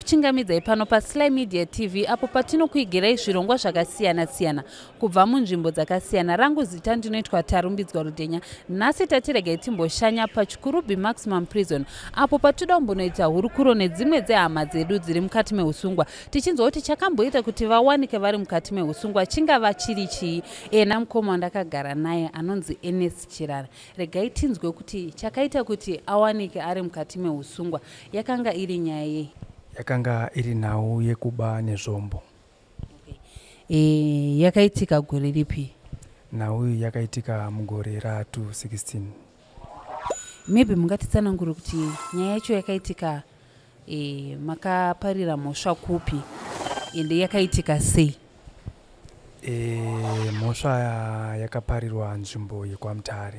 kuchingamidzai pano paSly Media TV apo patinokuigirai zvirongwa zvakasiyana-siyana kubva munzvimbo dzakasiyana. Rangu zita ndinoitwa Tarumbidzwa Rudhenya. Nhasi tatiregai timboshanya paChikurubi Maximum Prison apo patinoda kumbonoita hurukuro nedzimwe dzehama dzedu dziri mukati meusungwa, tichinzwa kuti chakamboita kuti vawanike vari mukati meusungwa chingava chiri chii. Namukoma wandakagara naye anonzi Ernest Chirara. Regai tinzwe kuti chakaita kuti awanike ari mukati meusungwa yakanga iri nyaya yei? Yakanga iri nhau yekuba nezvombo. Yakaitika gore ripi? Nhau yakaitika mugore ra2016. Maybe mungatitsanangura kuti nyaya yacho yakaitika makaparira mhosva kupi ende yakaitika sei? Mhosva yakaparirwa nzvimbo yeKwaMutare.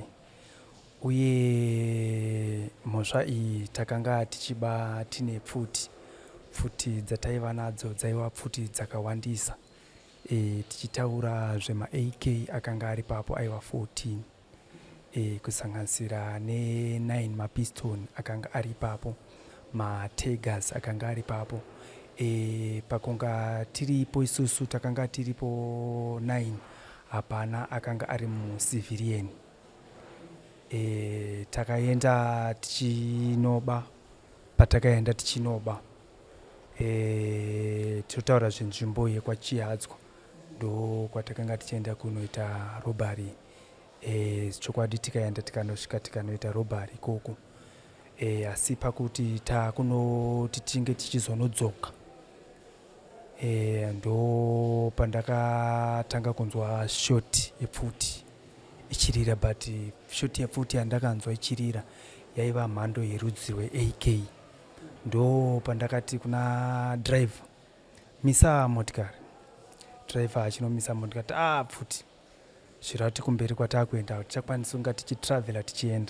Uye mhosva iyi takanga tichiba tine pfuti dzataiva nadzo dzaiva pfuti dzakawandisa. Tichitaura zvema-AK akanga ari papo aiva 14, kusanganisira ne9 mapiston akanga ari papo, ma-tigers akanga ari papo. Pakunga tiripo isusu takanga tiripo 9, hapana akanga ari mucivilian. Takaenda tichinoba, patakaenda tichinoba totaura zvinzvimbo yeKwaChiadzwa ndo kwatakanga tichienda kunoita robbery. Chokwadi tikaenda tikanosvika tikanoita robbery ikoko. Asi pakuti takunoti tinge tichizonodzoka ndo pandakatanga kunzwa shoti yepfuti ichirira, but shoti yepfuti yandakanzwa ichirira yaiva mhando yerudzi rweAK. Ndo pandakati kuna driver, misa motikari. Driver achinomisa motikari, pfuti zvirati kumberi kwatakuenda tichakwanisa kunga tichitravela tichienda.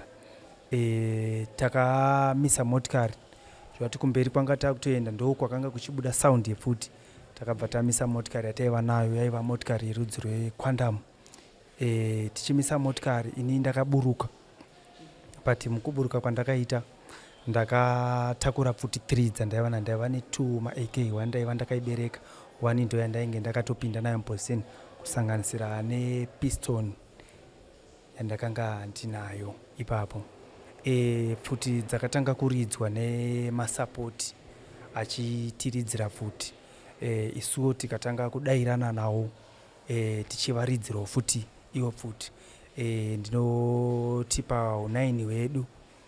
Takamisa motikari zvirati kumberi kwanga takutoenda ndo kwakanga kuchibuda sound yepfuti. Takabva tamisa motikari yataiva nayo, yaiva motikari yerudzi rweQuantum. Tichimisa motikari ini ndakaburuka, but mukuburuka kwandakaita ndakatakura pfuti 3 dzandaiva ndaiva ne2 ma-AK, 1 ndaiva ndakaibereka, 1 ndo yandainge ndakatopinda nayo muposition, kusanganisira nepiston yandakanga ndinayo ipapo. Pfuti dzakatanga kuridzwa nemasapoti achitiridzira pfuti. Isuwo tikatanga kudairana nawo tichivaridzirawo futi iwo pfuti. Ndinoti pa9 hwedu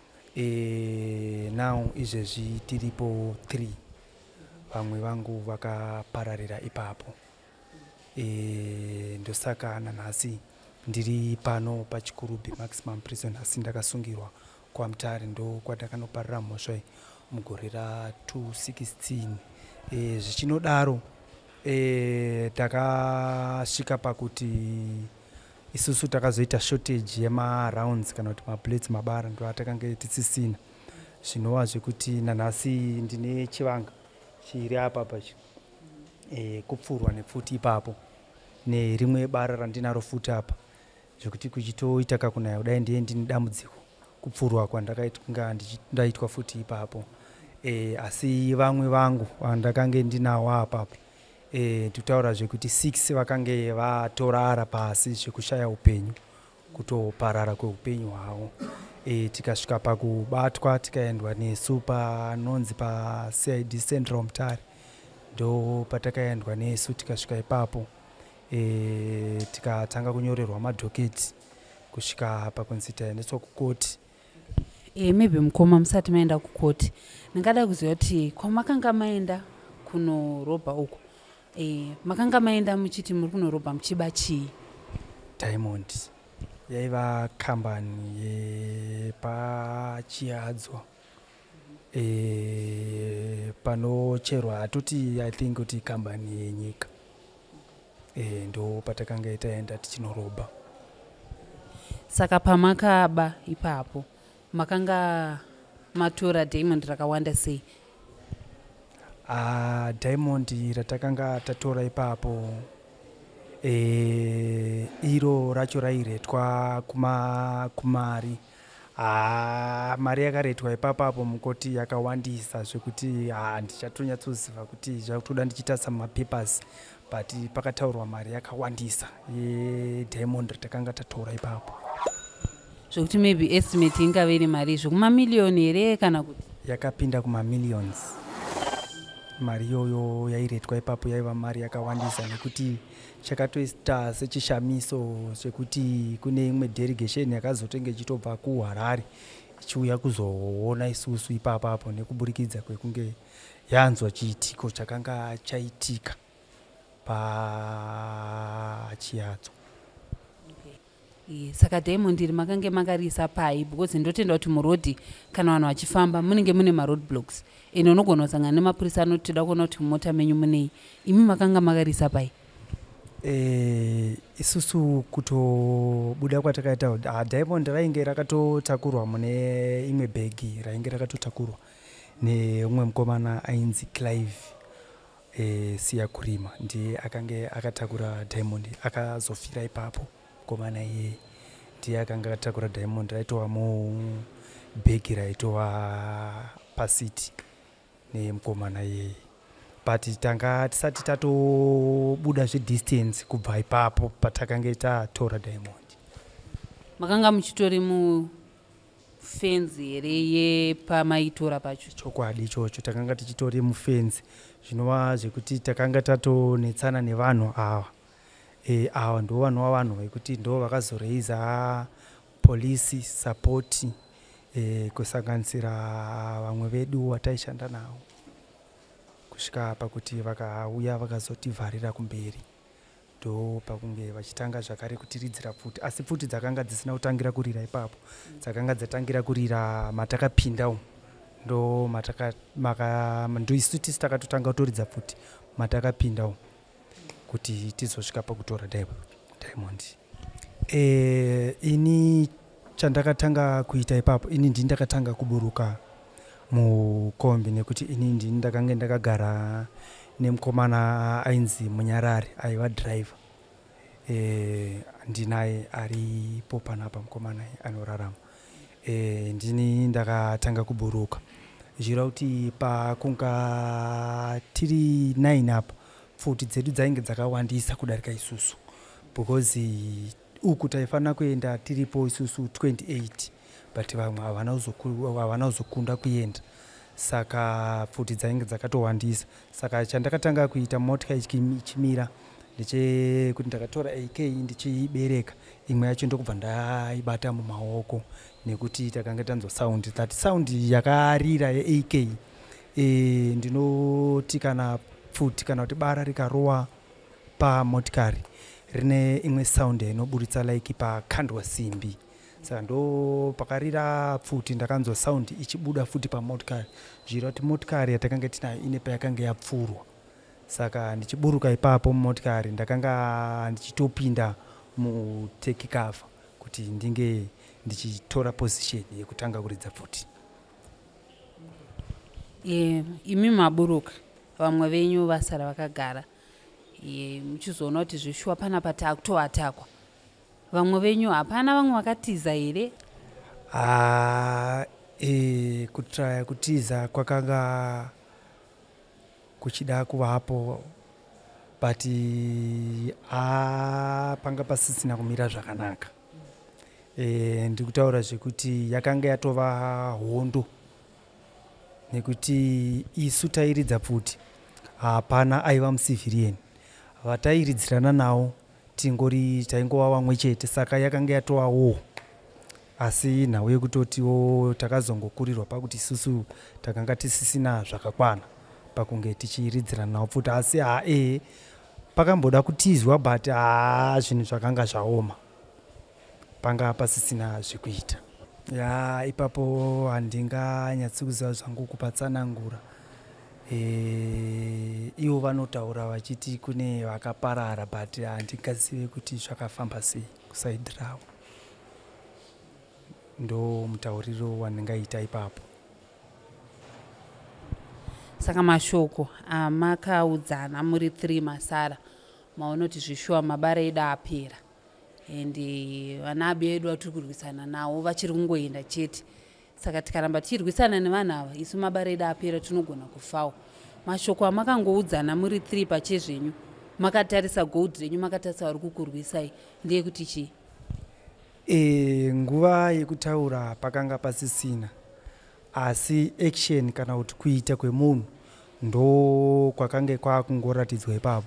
now izvezvi tiripo 3, vamwe vangu vakapararira ipapo. Ndosaka nanhasi ndiri pano paChikurubi Maximum Prison, asi ndakasungirwa KwaMutare ndo kwandakanoparira mhosva mugore ra2016. Zvichinodaro takasvika pakuti isusu takazoita shortage yema-rounds kana kuti ma-bullets, mabara ndo atakanga tisisina. Zvinova zvekuti nanhasi ndine chivanga chiri apa pacho, kupfurwa nepfuti ipapo nerimwe bara randinaro futi apa, zvekuti kuchitoita kakunaya kudai ndiye ndine dambudziko kupfurwa kwandakaita ndaitwa futi ipapo. Asi vamwe vangu vandakange ndinawo apapo tutaura zvekuti 6 vakange vatorara pasi zvekushaya upenyu, kutoparara kweupenyu hwavo. Tikasvika pakubatwa tikaendwa nesu panonzi paCID Central Mutare, ndo patakaendwa nesu tikasvika ipapo. Tikatanga kunyorerwa madhoketi kusvika pakunzi taendeswa kukoti. Maybe mukoma musati maenda kukoti, ndingada kuziva kuti kwamakanga maenda kunorobha uko, makanga maenda muchiti muri kunorobha muchiba chii? Diamond yaiva kambani yepaChiadzwa, panocherwa, hatoti I think kuti kambani yenyika. Ndo patakanga taenda tichinorobha. Saka pamakaba ipapo makanga matora Diamond rakawanda sei? Diamond ratakanga tatora ipapo iro racho rairetwa kumari mari yakaretwa ipapapo mukoti yakawandisa zvekuti ndichatonyatsoziva kuti zvakutoda ndichitarisa mumapapers, but pakataurwa mari yakawandisa yediamond ratakanga tatora ipapo, zvokuti maybe estimate ingave iri mari zvokumamiliyoni here kana kuti yakapinda kumamillions. Mari iyoyo yairetwa ipapo yaiva mari yakawandisa, nekuti chakatoita sechishamiso chekuti kune imwe delegation yakazotenge ichitobva kuHarare ichiuya kuzoona isusu ipapapo nekuburikidza kwekunge yanzwa chiitiko chakanga chaitika paKwaChiadzwa. Saka Diamond iri makange makarisa pai, because ndotenda kuti murodhi kana vanhu vachifamba munenge mune maroad blocks ende unogona kusangana nemapurisa anotoda kuona kuti mumota menyu munei. Imi makanga makarisa pai? Isusu kutobuda kwatakaita Diamond rainge rakatotakurwa mune imwe bhegi rainge rakatotakurwa neumwe mukomana ainzi Clive siya kurima, ndiye akange akatakura Diamond, akazofira ipapo. Mukomana iye ndiye akanga akatakura Diamond, raitova mubhegi raitova pasiti nemukomana iye. But tanga tisati tatobuda zvedistance kubva ipapo patakange tatora Diamond. Makanga muchitori mufenzi here yepamaitora pacho? Chokwadi ichocho, takanga tichitori mufenzi, zvinova zvekuti takanga tatonetsana nevanhu ava. Ava ndo vanova vanhu vekuti ndo vakazoreiza polisi support kusanganisira vamwe vedu vataishanda navo, kusvika pakuti vakauya vakazotivharira kumberi, ndo pakunge vachitanga zvakare kutiridzira futi. Asi futi dzakanga dzisina kutangira kurira ipapo, dzakanga dzatangira kurira matakapinda umu, ndo isu tisi takatotanga kutoridza futi matakapinda umu kuti tizosvika pakutora Diamond. Ini chandakatanga kuita ipapo, ini ndini ndakatanga kuburuka mukombi, nekuti ini ndini ndakange ndakagara nemukomana ainzi Munyarari aiva driver. Ndinaye aripo panapa mukomana anorarama. Ndini ndakatanga kuburuka. Zvirava kuti pakunga tiri 9 apa, futi dzedu dzainge dzakawandisa kudarika isusu, because uku taifanira kuenda tiripo isusu 28, but vamwe havana kuzokunda kuenda, saka futi dzainge dzakatowandisa. Saka chandakatanga kuita motika ichimira ndechekuti ndakatora AK ndichibereka, imwe yacho ndokubva ndaibata mumaoko, nekuti takanga tanzwa sound, that sound yakarira yeAK. Ndinoti kana futi kana kuti bara rikarowa pamotikari rine imwe sound inoburitsa like pakandwa simbi, saka ndo pakarira futi ndakanzwa sound ichibuda futi pamotikari, zvirava kuti motikari yatakanga tinayo ine payakanga yapfurwa. Saka ndichiburuka ipapo mumotikari ndakanga ndichitopinda muteki cover kuti ndinge ndichitora position yekutanga kuridza futi. Imi maburuka, vamwe venyu vasara vakagara, muchizoona kuti zvishuwa pana patakutoatakwa, vamwe venyu hapana vamwe vakatiza here? Kutraya kutiza kwakanga kuchida kuvapo, but panga pasisina kumira zvakanaka. Ndikutaura zvekuti yakanga yatova hondo, nekuti isu tairidza futi hapana aiva musivhirieni, vatairidzirana navo taingova vamwe chete, saka yakanga yatova war. Asi nhau yekutotiwo takazongokurirwa pakuti isusu takanga tisisina zvakakwana pakunge tichiridzirana navo futi. Asi pakamboda kutizwa, but zvinhu zvakanga zvaoma, panga pasisina zvekuita. Ipapo handinganyatsi kuziva zvangu kupatsanangura. Ivo vanotaura vachiti kune vakaparara, but handingazive kuti zvakafamba sei kusaidi ravo. Ndo mutauriro wandingaita ipapo. Saka mashoko amakaudzana muri 3 masara, maona kuti zvishuwa mabara edu apera, and vana abedu vatiri kurwisana nawo vachiri kungoenda chete. Saka tikaramba tichirwisana nevanhu ava, isu mabara edu apera tinogona kufawo. Mashoko amakangoudzana muri 3 pachezvenyu, makatarisa gold renyu, makatarisa vari kukurwisai, ndeyekuti chii? Nguva yekutaura pakanga pasisina, asi action kana kuti kuita kwemunhu ndo kwakange kwakungoratidzwa ipapo.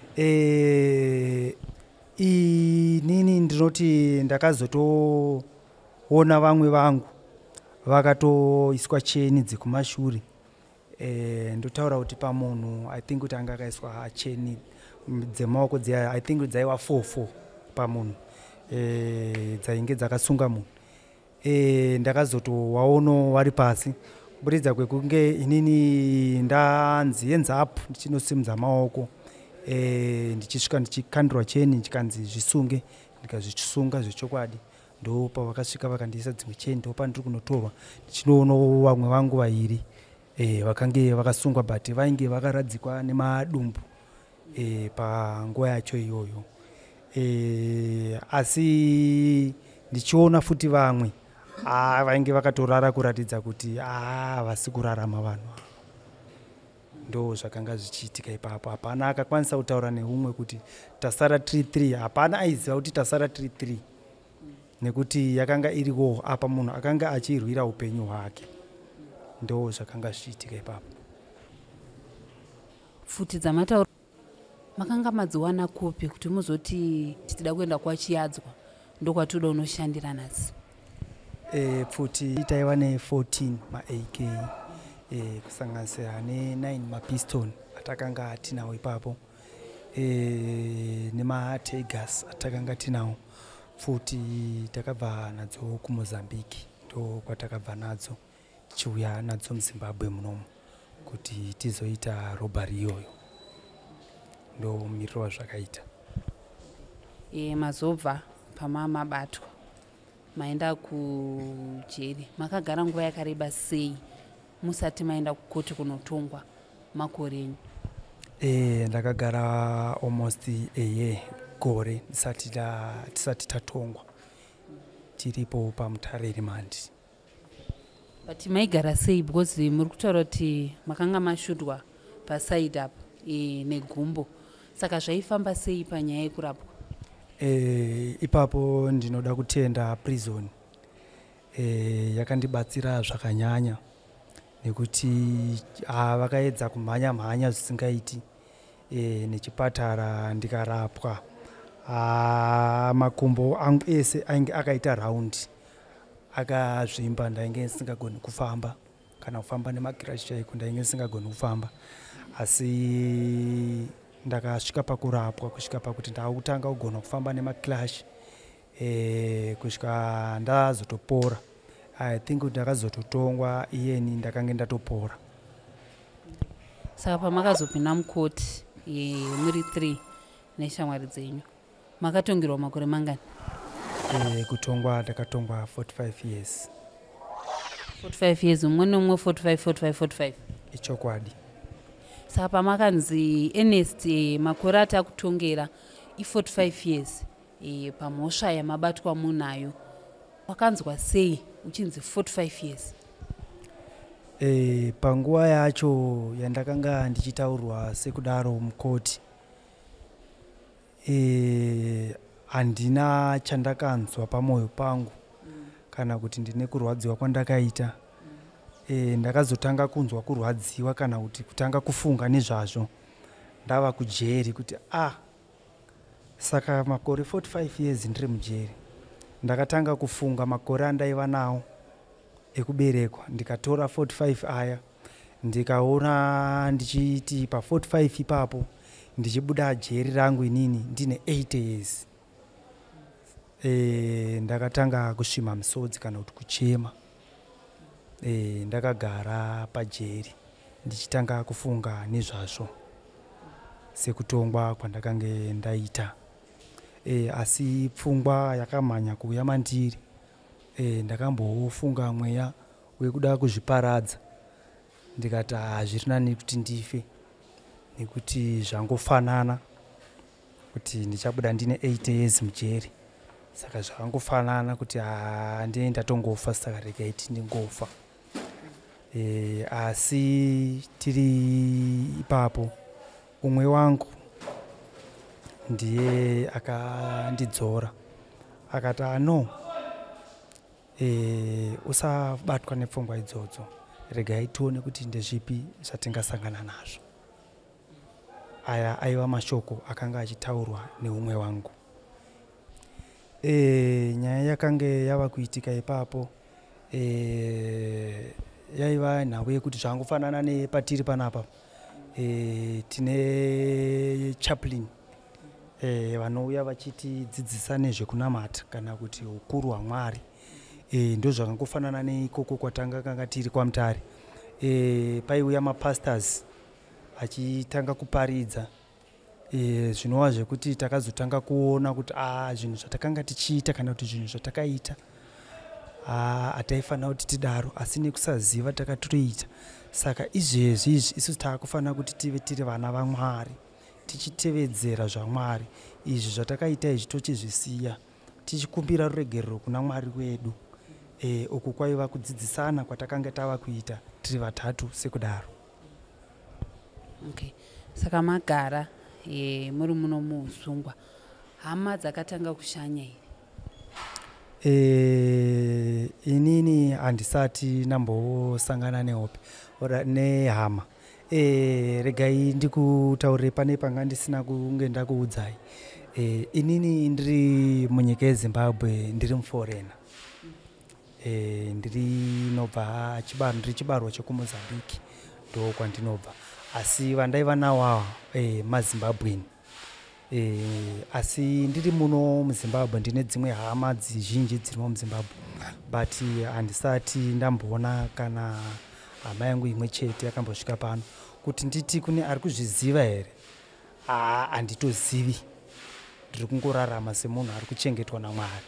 Inini ndinoti ndakazotoona vamwe vangu vakatoiswa cheni dzekumashure. Ndotaura kuti pamunhu I think kuti anga akaiswa cheni dzemaoko dzia I think dzaiwa 4 pamunhu dzainge dzakasunga munhu. Ndakazotowaono wari pasi kuburidza kwekunge inini ndanzi hands up ndichinosimudza maoko ndichisvika ndichikandirwa cheni ndikanzi zvisunge, ndikazvisunga zvechokwadi. Ndo pavakasvika vakandiisa dzimwe cheni, ndo pandiri kunotorwa ndichinoona vamwe vangu vairi vakange vakasungwa but vainge vakaradzikwa nemadumbu panguva yacho iyoyo. Asi ndichiona futi vamwe vainge vakatorara kuratidza kuti vasi kurarama vanhu. Ndo zvakanga zvichiitika ipapo. Hapana akakwanisa kutaura neumwe kuti tasara 3-3, hapana aiziva kuti tasara 3-3 nekuti yakanga iriwo apa munhu akanga achirwira upenyu hwake. Ndo zvakanga zvichiitika ipapo. Futi dzamataura makanga madziwana kupi kuti muzoti tida kuenda KwaChiadzwa ndokwatoda unoshandira nhasi? Futi taiva ne14 ma-AK kusanganisira ne9 mapistol atakanga tinawo ipapo, nema-tigers atakanga tinawo. Futi takabva nadzo kuMozambique, ndo kwatakabva nadzo tichiuya nadzo muZimbabwe munomu kuti tizoita robbery iyoyo. Ndo mumiriro wazvakaita. Mazobva pamamabatwa maenda kujeri, makagara nguva yakareba sei musati maenda kukoti kunotongwa makore enyu? Ndakagara almost a year, gore tisati tatongwa, tiripo pamutare rimandi. But maigara sei because muri kutaura kuti makanga mashudwa pasaidi apa negumbo, saka zvaifamba sei panyaya yekurapwa? Ipapo ndinoda kutenda prison yakandibatsira zvakanyanya nekuti vakaedza kumhanya zvisingaiti. Nechipatara ndikarapwa, makumbo angu ese ainge akaita raundi, akazvimba, ndainge ndisingagoni kufamba kana kufamba nemagirachi chaiko, ndainge ndisingagoni kufamba. Asi ndakasvika pakurapwa kusvika pakuti ndakutanga kugona kufamba nemaclash kusvika ndazotopora. I think kuti ndakazototongwa iyeni ndakange ndatopora. Saka pamakazopinda mukoti muri 3 neshamwari dzenyu makatongerwa makore mangani? Kutongwa ndakatongwa 45 years. 45 years, umwe neumwe 45. Ichokwadi. Saka pamakanzi Ernest makore atakutongera i45 years pamhosva yamabatwa munayo, wakanzwa sei uchinzi 45 years? Panguva yacho yandakanga ndichitaurwa sekudaro mukoti, handina chandakanzwa pamwoyo pangu kana kuti ndine kurwadziwa kwandakaita. Ndakazotanga kunzwa kurwadziwa kana kuti kutanga kufunga nezvazvo ndava kujeri kuti saka makore 45 years ndiri mujeri. Ndakatanga kufunga makore andaiva nawo ekuberekwa, ndikatora 45 aya ndikaona ndichiti pa 45 ipapo ndichibuda jeri rangu inini ndine 80 years. Ndakatanga kusvima misodzi kana kuti kuchema. Ndakagara pajeri ndichitanga kufunga nezvazvo sekutongwa kwandakange ndaita. Asi pfungwa yakamhanya kuuya mandiri. Ndakambofunga mweya wekuda kuzviparadza, ndikati zviri nani kuti ndife nekuti zvangofanana kuti ndichabuda ndine 80 years mujeri. saka zvakangofanana kuti ndiye ndatongofa saka regai ndingofa. Asi tiri ipapo umwe wangu ndiye akandidzora akati no, usabatwa nepfungwa idzodzo, regai tione kuti ndezvipi zvatingasangana nazvo. Aya aiva mashoko akanga achitaurwa neumwe wangu. Nyaya yakanga yava kuitika ipapo yaiva nhau yekuti zvangofanana nepatiri panapa tine chaplain vanouya vachitidzidzisa nezvekunamata kana kuti ukuru hwaMwari. Ndo zvakangofanana neikoko kwatanga kanga tiri kwaMutare. Paiuya mapastors achitanga kuparidza, zvinova zvekuti takazotanga kuona kuti zvinhu zvatakanga tichiita kana kuti zvinhu zvatakaita hataifanira kuti tidaro, asi nekusaziva takatoita. Saka izvezvi isusu taakufanira kuti tive tiri vana vaMwari, tichitevedzera zvaMwari. Izvi zvatakaita izvi tochizvisiya, tichikumbira ruregerero kuna Mwari wedu. Uku kwaiva kudzidzisana kwatakanga tava kuita tiri vatatu sekudaro. Okay. Saka magara muri muno muusungwa, hama dzakatanga kushanya here? Inini handisati ndambosangana nehama. Regai ndikutaurire pane panga ndisina kunge ndakuudzai. Inini ndiri munyika yeZimbabwe, ndiri muforena. Ndiri chibarwa chekuMozambique, ndo kwandinobva. Asi vandaiva navo maZimbabwean. Asi ndiri muno muZimbabwe ndine dzimwe hama zhinji dzirimo muZimbabwe, but handisati ndamboona kana hama yangu imwe chete yakambosvika pano. Kuti nditi kune ari kuzviziva here, handitozivi. Ndiri kungorarama semunhu ari kuchengetwa naMwari.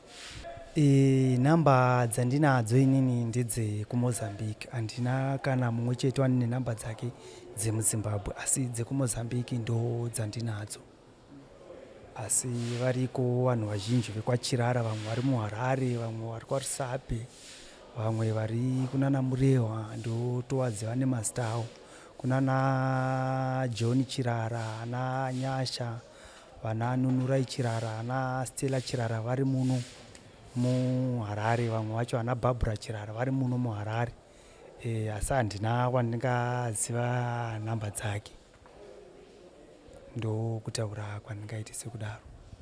Namba dzandinadzo inini ndedze kuMozambique. Handina kana mumwe chete ane namba dzake dzemuZimbabwe, asi dzekuMozambique ndo dzandinadzo. Asi variko vanhu vazhinji vekwachirara, vamwe vari muHarare, vamwe vari kwaRusape, vamwe vari kunana Murehwa, ndo tovaziva nemazita avo. Kunana John Chirara, ana Nyasha, vana Nunurai Chirara, ana Stella Chirara vari muno muHarare, vamwe vacho ana Barbara Chirara vari muno muHarare. Asi handina wandingaziva namba dzake. Ndo kutaura kwandingaita sekudaro.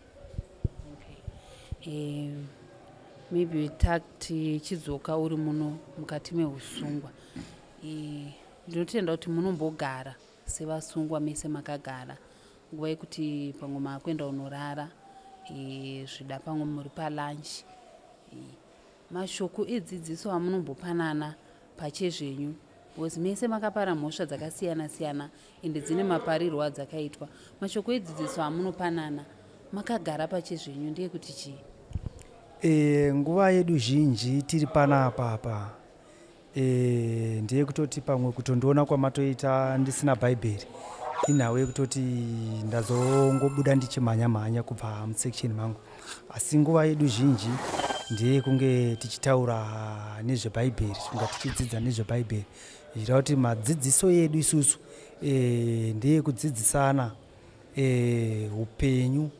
Maybe tichidzoka uri muno mukati meusungwa, ndinotenda kuti munombogara sevasungwa mese makagara nguva yekuti pamwe makuenda unorara, zvida pamwe muri palunch. Mashoko edzidziso amunombopanana pachezvenyu, because mese makapara mhosva dzakasiyana siyana ende dzine maparirwo adzakaitwa. Mashoko edzidziso amunopanana makagara pachezvenyu ndeyekuti chii? Nguva yedu zhinji tiri panapa ndeye kutoti pamwe kutondiona kwamatoita ndisina bhaibheri inhau yekutoti ndazongobuda ndichimhanya kubva musection mangu. Asi nguva yedu zhinji ndeye kunge tichitaura nezvebhaibheri, kunga tichidzidza nezvebhaibheri. Zvireva kuti madzidziso yedu isusu ndeye kudzidzisana upenyu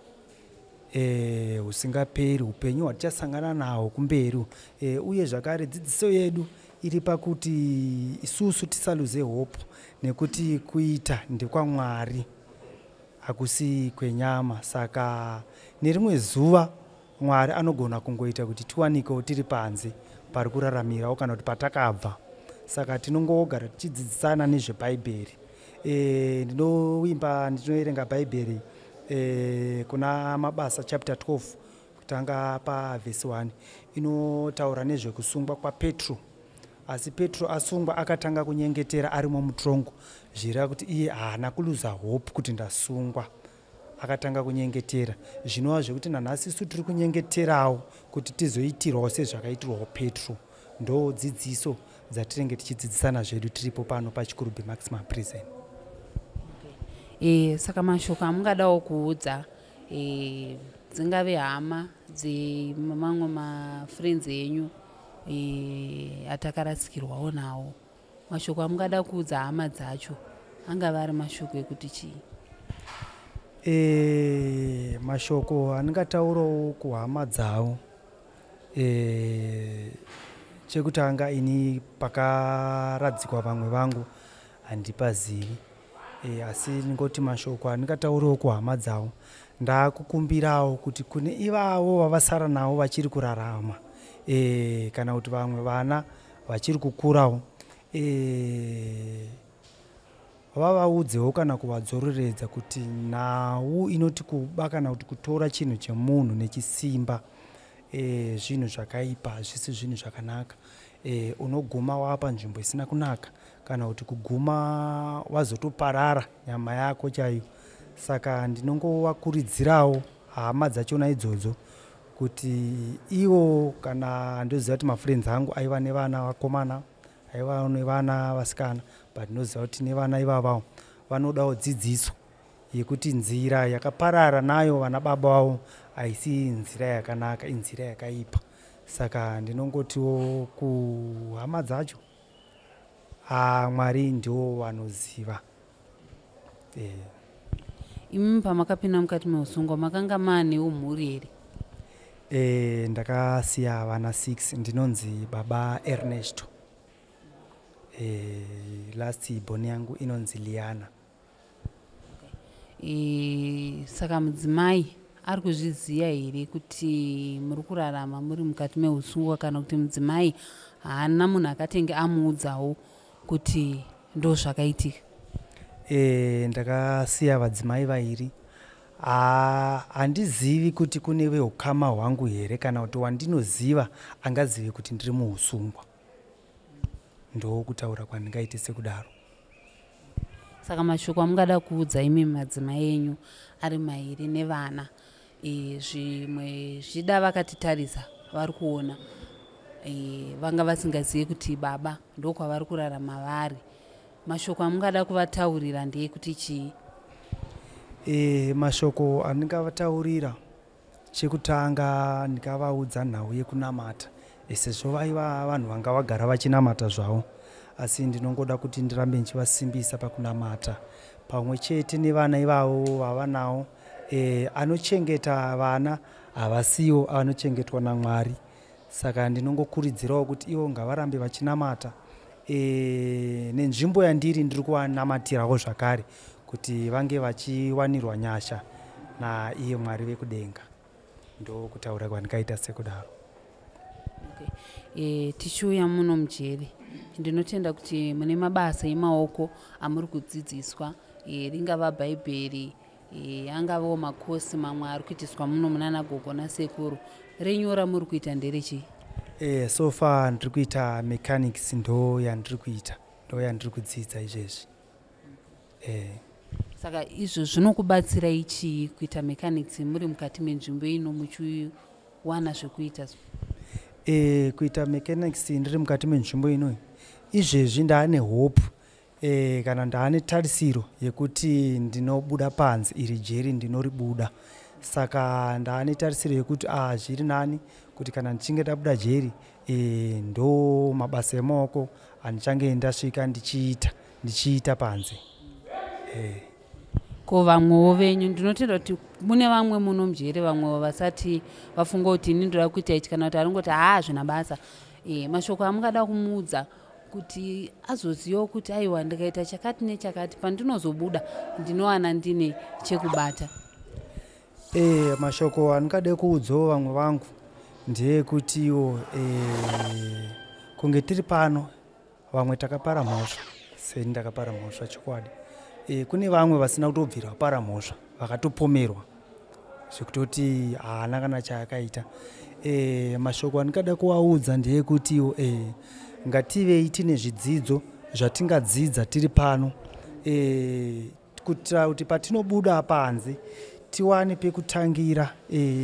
husingaperi, upenyu hwatichasangana nahwo kumberi. Uye zvakare dzidziso yedu iri pakuti isusu tisaluze hope, nekuti kuita ndekwaMwari hakusi kwenyama. Saka nerimwe zuva Mwari anogona kungoita kuti tiwanikewo tiri panze pari kuraramirawo kana kuti patakabva. Saka tinongogara tichidzidzisana nezvebhaibheri. Ndinoerenga bhaibheri kuna Mabasa chapter 12 kutanga pavhesi 1 inotaura nezvekusungwa kwaPetro. Asi Petro asungwa akatanga kunyengetera arimo mutorongo, zvireva kuti iye haana kuluza hope kuti ndasungwa. Akatanga kunyengetera, zvinova zvekuti nanhasi isu tiri kunyengeterawo kuti tizoitirwawo sezvakaitirwawo Petro. Ndo dzidziso dzatinenge tichidzidzisana zvedu tiripo pano pachikurubi maximum prison. Saka mashoko amungadawo kuudza dzingave hama dzemamwe mafriends enyu atakarasikirwawo nawo, mashoko amungada kuudza hama dzacho angava ari mashoko ekuti chii? Mashoko andingataurawo kuhama dzavo chekutanga, ini pakaradzikwa vamwe vangu handipazivi, asi ningoti mashoko andingataurawo kuhama dzavo, ndakukumbirawo kuti kune ivavo vavasara navo vachiri kurarama, kana kuti vamwe vana vachiri kukurawo, vavaudzewo kana kuvadzoreredza kuti nhau inoti kuba kana kuti kutora chinhu chemunhu nechisimba zvinhu zvakaipa, hazvisi zvinhu zvakanaka. Unoguma wapa nzvimbo isina kunaka, kana kuti kuguma wazotoparara nyama yako chaiyo. Saka ndinongovakurudzirawo hama dzachona idzodzo kuti iwo, kana ndoziva kuti mafriends angu aiva nevana vakomana, aiva nevana vasikana, but ndinoziva kuti nevana ivavawo vanodawo dzidziso yekuti nzira yakaparara nayo vana baba vavo haisi nzira yakanaka, inzira yakaipa. Saka ndinongotiwo kuhama dzacho, Mwari ndiwo vanoziva. Imi pamakapinda mukati meusungwa makanga maanewo mhuri here? Ndakasiya vana 6. Ndinonzi baba Ernesto. Last born yangu inonzi Liana. Saka mudzimai ari kuzviziva here kuti muri kurarama muri mukati meusungwa, kana kuti mudzimai haana munhu akatenge amuudzawo kuti ndo zvakaitika? Ndakasiya vadzimai vairi. Handizivi kuti kune veukama hwangu here, kana kuti wandinoziva angazive kuti ndiri muusungwa. Ndo kutaura kwandingaite sekudaro. Saka mashoko amungada kuudza imi madzimai enyu ari mairi nevana, zvimwe zvida vakatitarisa vari kuona, vanga vasingazivi kuti baba ndokwavari kurarama vari, mashoko amungada kuvataurira ndeyekuti chii? Mashoko andingavataurira, chekutanga ndikavaudza nhau yekunamata, sezvo vaiva vanhu vanga vagara vachinamata zvavo, asi ndinongoda kuti ndirambe ndichivasimbisa pakunamata pamwe chete nevana ivavo vavanawo. Anochengeta vana havasiwo anochengetwa naMwari. Saka ndinongokurudzirawo kuti ivo ngavarambe vachinamata, nenzvimbo yandiri ndiri kuvanamatirawo zvakare, kuti vange vachiwanirwa nyasha naiye Mwari vekudenga. Ndo kutaura kwandingaita sekudaro. Tichiuya muno mujeri, ndinotenda kuti mune mabasa emaoko amuri kudzidziswa, ringava bhaibheri, angavawo makosi mamwe ari kuitiswa muno munana gogo nasekuru. Renyu ramuri kuita nderechii? So far ndiri kuita mechanics, ndo yandiri kuita, ndo yandiri kudzidza izvezvi. Saka izvo zvinokubatsirai chii kuita mechanics muri mukati menzvimbo ino muchiwana zvekuita? Kuita mechanics ndiri mukati menzvimbo ino izvezvi ndaane hope, kana ndaane tarisiro yekuti ndinobuda panze, iri jeri ndinoribuda. Saka ndaane tarisiro yekuti zviri nani kuti kana ndichinge ndabuda jeri, ndo mabasa emaoko andichange ndasvika ndichiita panze. Ko vamwewo venyu, ndinotenda kuti mune vamwe muno mujeri vamwewo vasati vafunga kuti ini ndoda kuita ichi, kana kuti aringoti zvina basa. Mashoko amungada kumuudza kuti azozivawo kuti aiwa ndikaita chakati nechakati pandinozobuda ndinowana ndine chekubata. Mashoko andingade kuudzawo vamwe vangu ndeyekutiwo kunge tiri pano vamwe takapara mhosva, seni ndakapara mhosva chokwadi. Kune vamwe vasina kutobvira vapara mhosva vakatopomerwa zvekutoti haana kana chaakaita. Mashoko andingada kuvaudza ndeyekutiwo ngativei tine zvidzidzo zvatingadzidza tiri pano, kuitira kuti patinobuda panze tiwane pekutangira,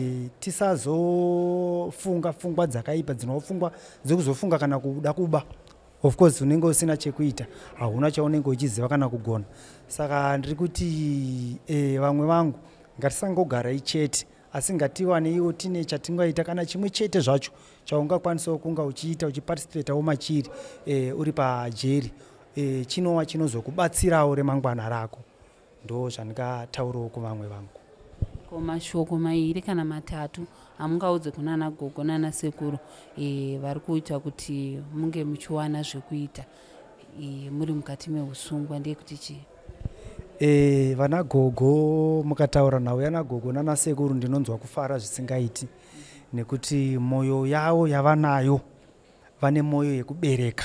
tisazofunga pfungwa dzakaipa dzinofungwa dzekuzofunga kana kuda kuba. Of course unenge usina chekuita, hauna chaunenge uchiziva kana kugona. Saka ndiri kuti vamwe vangu ngatisangogarai chete, asi ngatiwane iwo tine chatingaita kana chimwe chete zvacho chaungakwanisa kunga uchiita uchiparticipatawo machiri uri pajeri chinova chinozokubatsirawo remangwana rako. Ndo zvandingataurawo kuvamwe vangu. Mashoko mairi kana matatu amungaudze kunana gogo nana sekuru vari kuita kuti munge muchiwana zvekuita muri mukati meusungwa ndekuti chii? Vana gogo mukataura nawo yana gogo nana sekuru ndinonzwa kufara zvisingaiti nekuti moyo yavo yavanayo vane moyo yekubereka.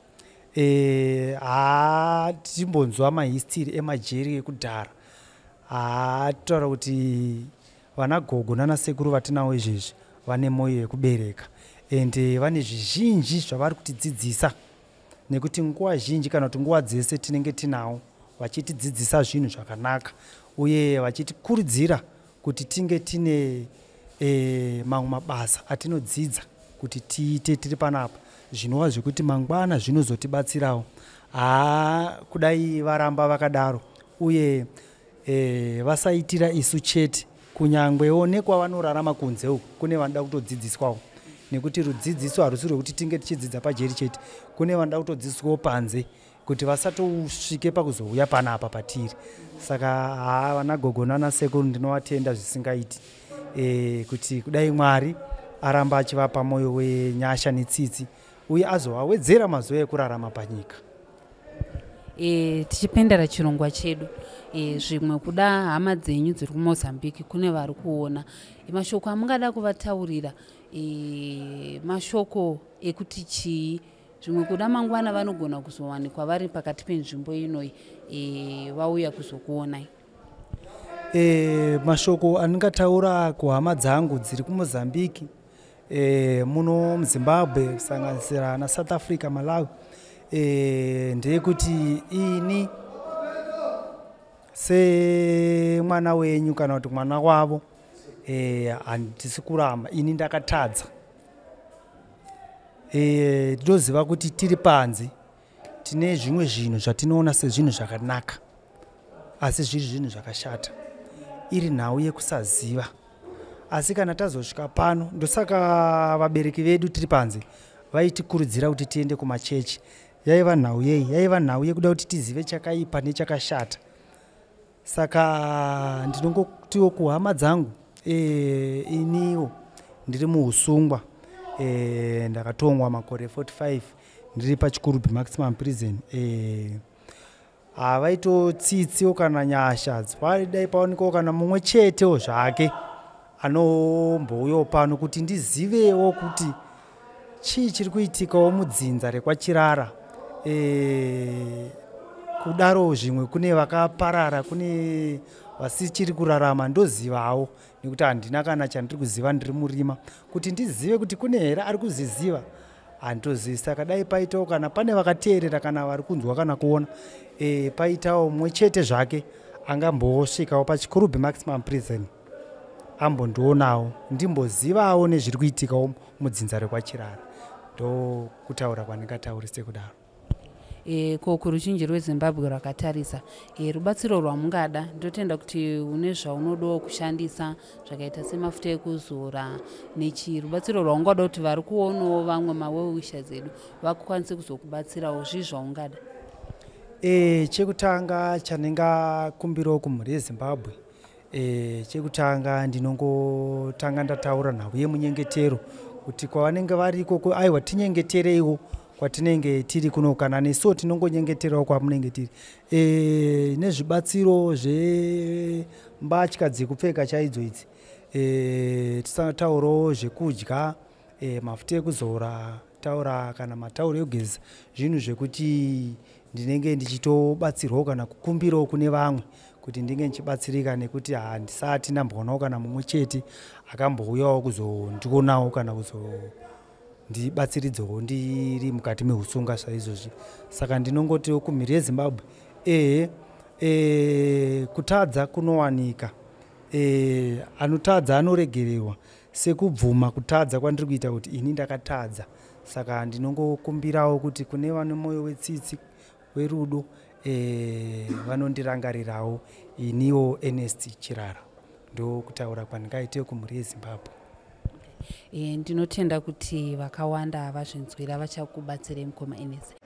Timbonzwa mahistory emajeri ekudhara taura kuti vana gogo nana sekuru vatinawo izvezvi vane moyo yekubereka ende vane zvizhinji zvavari kutidzidzisa nekuti nguva zhinji kana kuti nguva dzese tinenge tinawo vachitidzidzisa zvinhu zvakanaka uye vachitikurudzira kuti tinge tine mamwe mabasa atinodzidza kuti tiite tiri panapa zvinova zvekuti mangwana zvinozotibatsirawo kudai varamba vakadaro uye vasaitira isu chete kunyangwewo nekwavanorarama kunze uku kune vanoda kutodzidziswawo nekuti rudzidziso harusi rwekuti tinge tichidzidza pajeri chete kune vanoda kutodzidziswawo panze kuti vasatosvike pakuzouya panapa patiri. Saka vana gogo nana sekuru ndinovatenda zvisingaiti kuti kudai Mwari aramba achivapa moyo wenyasha netsitsi uye azovawedzera mazuva ekurarama panyika. Tichipendera chirongwa chedu zvimwe kuda hama dzenyu dziri kuMozambique kune vari kuona mashoko amungada kuvataurira mashoko ekuti chii zvimwe kuda mangwana vanogona kuzowanikwa vari pakati penzvimbo inoi vauya kuzokuonai. Mashoko andingataura kuhama dzangu dziri kuMozambique muno muZimbabwe kusanganisira naSouth Africa, Malawi ndeyekuti ini semwana wenyu kana kuti mwana wavo handisi kuramba ini ndakatadza. Ndinoziva kuti tiri panze tine zvimwe zvinhu zvatinoona sezvinhu zvakanaka asi zviri zvinhu zvakashata iri nhau yekusaziva. Asi kana tazosvika pano ndosaka vabereki vedu tiri panze vaitikurudzira kuti tiende kumachechi. Yaiva nhau yei? Yaiva nhau yekuda kuti tizive chakaipa nechakashata. Saka ndinongotiwo kuhama dzangu iniwo ndiri muusungwa ndakatongwa makore 45 ndiri paChikurubi maximum prison. Havaitotsitsiwo kana nyasha dai paonekawo kana mumwe chetewo zvake anombouyawo pano kuti ndizivewo kuti chii chiri kuitikawo mudzinza rekwaChirara. Kudaro zvimwe kune vakaparara kune vasichiri kurarama ndozivawo nekuti handina kana chandiri kuziva ndiri murima kuti ndizive kuti kune here ari kuziziva handitozivi. Saka dai paitawo kana pane vakateerera kana vari kunzwa kana kuona paitawo mumwe chete zvake angambosvikawo paChikurubi maximum prison ambondionawo ndimbozivawo nezviri kuitikawo mudzinza rekwaChirara. Ndo kutaura kwandingataurise kudaro. Ko kuruzhinji rweZimbabwe rwakatarisa rubatsiro rwamungada ndotenda kuti une zvaunodawo kushandisa zvakaita semafuta ekuzora nechi rubatsiro rwaungada kuti vari kuonawo vamwe mawewisha zedu vakukwanise kuzokubatsirawo zvii zvaungada. Chekutanga chandingakumbirawo kumhuri yeZimbabwe chekutanga ndinongotanga ndataura nhau yemunyengetero kuti kwavanenge variko aiwa tinyengetereiwo kwatinenge tiri kuno kana nesuwo tinongonyengeterawo kwamunenge tiri nezvibatsiro zvembatya dzekupfeka chaidzo idzi tisataurawo zvekudya mafuta ekuzora taura kana matauro egeza zvinhu zvekuti ndinenge ndichitobatsirwawo kana kukumbirawo kune vamwe kuti ndinge ndichibatsirika nekuti handisati ndamboonawo kana mumwe chete akambouyawo kuzondionawo kana ndibatsiridzawo ndiri mukati meusunga saizvozvi. Saka ndinongotiwo kumhiri yeZimbabwe kutadza kunowanika anotadza anoregererwa sekubvuma kutadza kwandiri kuita kuti ini ndakatadza. Saka ndinongokumbirawo kuti kune vane moyo wetsitsi werudo vanondirangarirawo iniwo Ernest Chirara. ndokutaura kwandingaite kumhuri yeZimbabwe. Ndinotenda kuti vakawanda vazvinzwira vachakubatsirei mukoma Ines.